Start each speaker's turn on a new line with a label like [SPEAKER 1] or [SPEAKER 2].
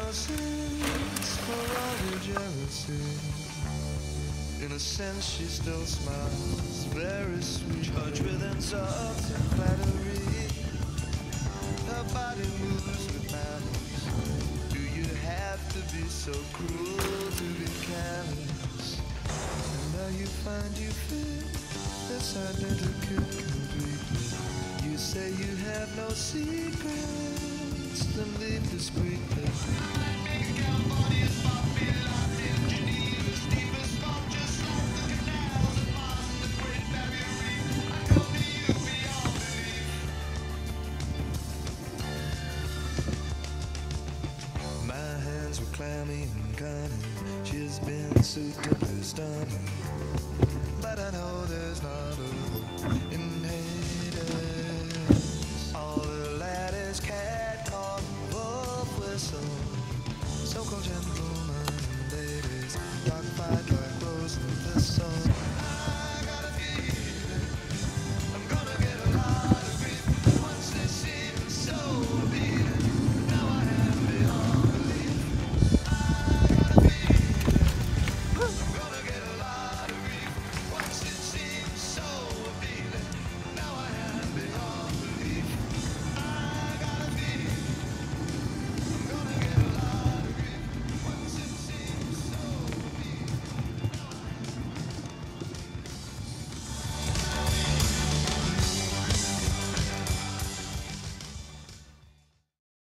[SPEAKER 1] no sense for all your jealousy. In a sense she still smiles, very sweet, judged with insults and flattery. Her body moves with malice. Do you have to be so cruel to be callous? And now you find you fit this identical completely. You say you have no secrets, then leave discreetly. My hands were clammy and cunning. She's been suitably stunning.